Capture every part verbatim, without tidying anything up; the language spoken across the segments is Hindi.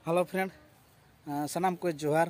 हेलो फ्रेंड सानाम को जोहार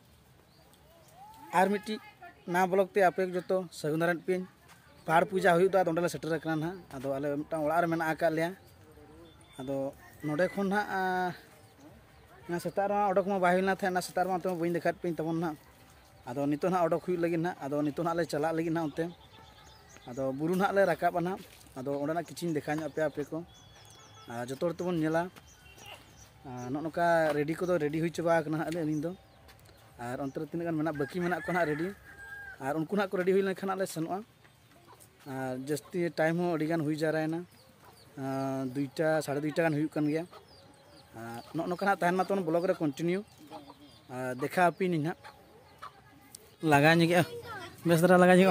और मिट्टी ना ब्लॉग ते आपे जो सगुनारायण पे पहाड़ पूजा हुई तो सेटर ना अदो आले ओड़ा में लिया अदो नोडे खन ना सेता ओडक मा बाहना थे ना सेता तो बी देखा पे तब ना अदो नितो ना ओडक हुई लगी ना अदो नितो ना ले चला लगी ना उनते अदो बुरु ना ले रकाब ना अदो ओडना किचिन देखा पे आपे को जो तबन नेला नौका रेडी को रेडी हुई चाबा अली दो और अंतर तीन गान मेना बाकी मेना को ना रेडी और उनको ना को रेडी हुई लेखान ले सेनोआ और जस्ती टाइम हो अड़ीगान हुई जारायना दुईटा साढ़े दुईटा गान हुई गया नौका तहन मा तो ब्लॉग रे कंटिन्यू देखा अपी ना लगा गया बेस दरा लगा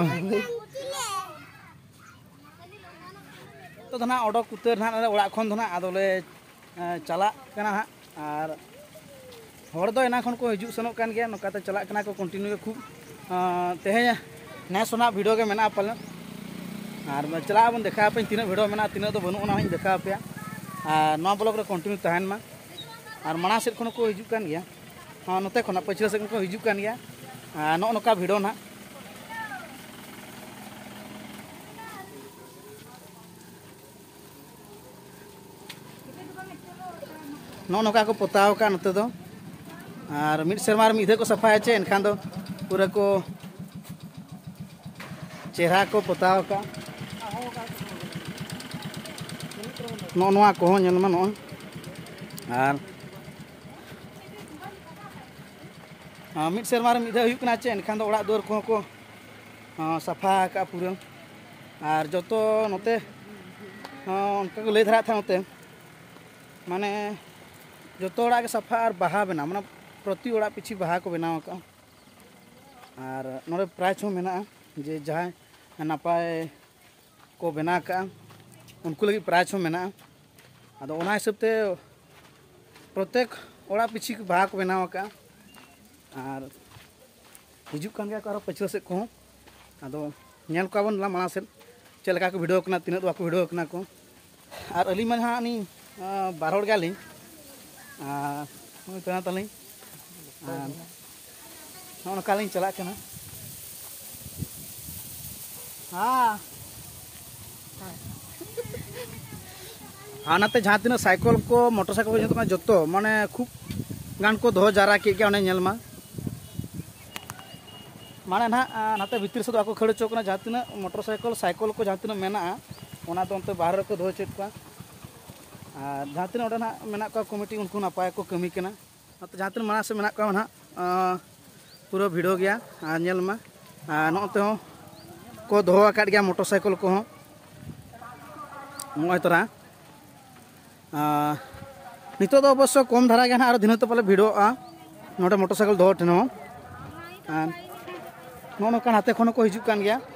तो ना ओडक उतर ना ओड़ा खन ना आदोले चला हाँ और हर दो एना खन को हजू सनों कान गया नौकाते चला कना को कंटिन्यू खूब तेहे नेसोना वीडियो के मेना पाले और चला बन देखा पे तीन वीडियो मेना तीन तो बनू ना देखा पे और नौ ब्लॉग रे कंटिन्यू तहन मा और मना सेट खन को हजू कान गया हाँ नोते खना पछिला सेट को हजू कान गया नौ नौका वीडियो ना नौ नौका को पोताव का नोते दो और मिड सेरमार मिधे को सफाया चे एनखान दो पूरा को चेहरा को पोताव का नौ नौआ को नेलमा नो और मिड सेरमार मिधे हुई कना चे एनखान दो ओड़ा दुआर को को सफा का पूरा और जतो नोते उनका को ले धरा था नोते माने जो ओड़ा के सफा और बाहा बना माना प्रति ओड़ा पिछी बाहा को बनाव का और नोड़े प्राइज हो मेना जे जहाँ नपाय को बना का उनको लगी प्राइज हो मेना अदो ओना हिसाब ते प्रत्येक ओड़ा पिछी बाहा को बनाव का और हिजू कान गया को पछिला से को अदो नेल को बन माना से चलका को वीडियो कना तीन दो को वीडियो कना को और अली मन हाँ नी बार हड़ गया तना तली नौका चला हाँ हाँ नाते जहाँ तीन साइकिल को मोटरसाइकिल को जो माने खूब गान को दो जारा के मा माने ना नाते भितर से को खड़ चोकना जहाँ तीन मोटरसाइकिल साइकिल को जहाँ तीन मेना ओना तो अंत बाहर को दो चेक और जहाँ तीन ना मेना कमिटी उनको नपाय को कमी कना तो जहाँ तीन माना से मेना को ना पूरा भिड़ो गया नेलमा नौते को दो गया मोटरसाइकिल को नॉय तरा नित तो अवश्य कम धारा गया और दिन तो पाले भिड़ोआ नोटे मोटरसाइकिल दो ठेन नौ नौका हाथे खन को हजू कान गया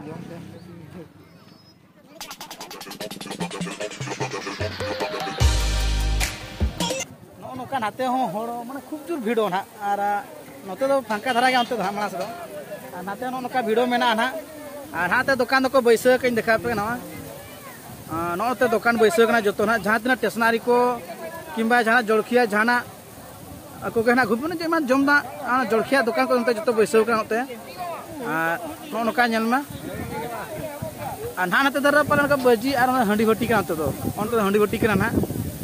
नौका नाते माने खूब जोर भिड़ो ना और नोते तो फांका धारा गया अंत माना से नाते नौका भिड़ो मेना ना और हाथे दुकान को बैसा कहीं देखा पे ना नौते दुकान बैसा जो ना जहाँ तीन स्टेशनरी को किंबा जहाँ जलखिया जहाँ को ना घुमने जो जमदा जलखिया दुकान को जो बैसा नोते नौका नेलमा और ना नाते दर पाले बाजी और हांडी भट्टी का तो अंत हांडी भट्टी का ना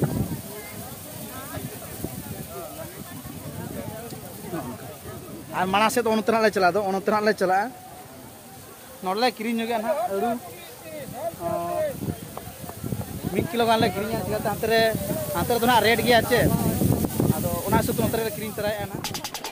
और माना से तो उनतना ले चला दो उनतना ले चला नोडले किरिंग गया ना अड़ू मिड किलो गान ले किरिंग चिकाते हाते रे हाते रे तो ना रेट गया चे आदो ओना से तो अंतर रे किरिंग तराय ना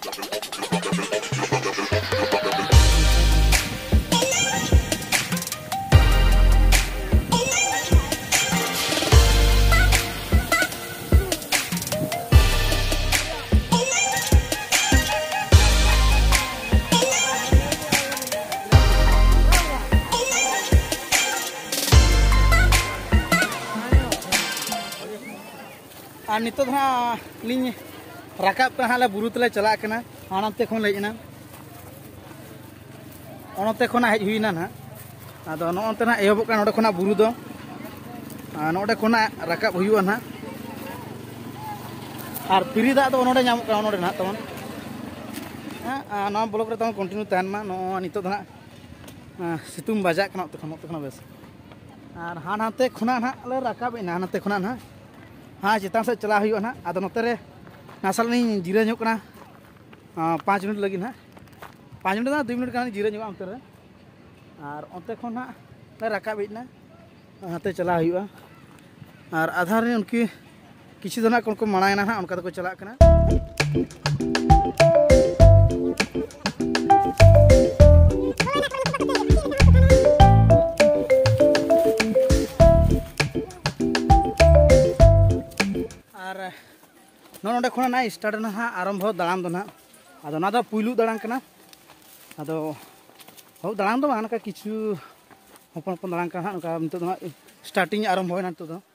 और नित ली रकाब हाँ बुरु तेले चला हानते खन हेजना अनते खना हेज हुईना ना अदो नोते ना एहबोग नोडे खना बुरु दो नोडे खना रकाब हुआ ना और फ्री दाग तो नोडे नाम का नोडे ना तमन हाँ ना ब्लॉक रे तमन कंटिन्यू तहन मा नो नितो द ना सितुंग बजाक कना तखन तखन बेस और हाँ नाते खुना ना ले राकाब ना नाते खुना ना हाँ चितान से चला हुआ ना आदो नोते रे नासल नहीं जीरा ᱧᱚᱜ कना पाँच मिनट लगी ना पाँच मिनट ना दो मिनट का जीरा ᱧᱚᱜ अंतर रे और अंते खन ना ले राकाब ना हाते चला हुआ और आधार रे उनकी किसी दो ना को माना ना उनका को चला कना और नोडे खन ना स्टार्ट ना आरम्भ दाड़ान दो ना आदो ना दो पुइलु दाड़ान कना आदो हो दाड़ान दो मानका किछु हपन हपन दाड़ान कना उनका नितो ना स्टार्टिंग आरम्भ होना नितो दो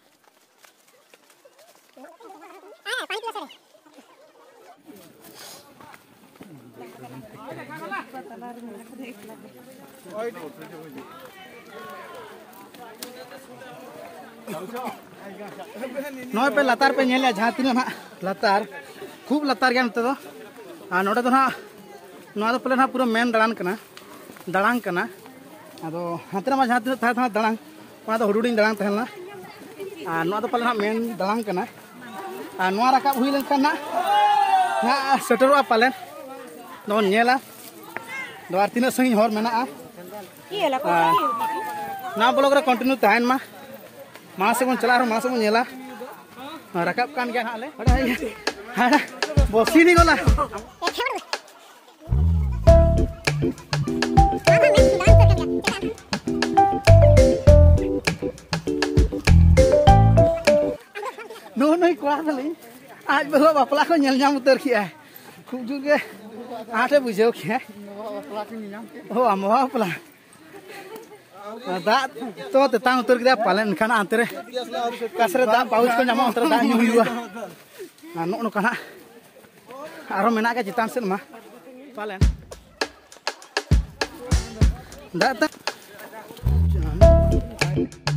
नॉय पे लतार पे नेल जहाँ तीन ना लतार खूब लतार गया नते दो आ नोडे दो ना नोआ दो पले ना पूरा मेन दाड़ान कना दाड़ान कना आदो हाते मा जहाँ तीन था था दाड़ान ओना दो हुडुडिंग दाड़ान तहना आ नोआ दो पले ना मेन दाड़ान कना आ नोआ राकाब हुई लेन ना ना सेटरवा पालेन दो नेला दो आर तीन संगी हर मेना आ ना ब्लॉग रे कंटिन्यू तहन मा मां से बन चला रहा मां से बन नेला राकाब कान गया हाले हाड़ा बसी नहीं गला नो नहीं कोड़ा दली आज बहु बापला को नेल नाम उतर किया खूब जुगे आठे बुझेओ किया बापला के नाम हो आम बापला दा तो तेतां उतर के पालन खाना अंतरे कसरे दा पाउच को नाम अंतरे दा ᱧᱩ हुआ नो नो खाना आरो मेना के चितान से मा पालन दा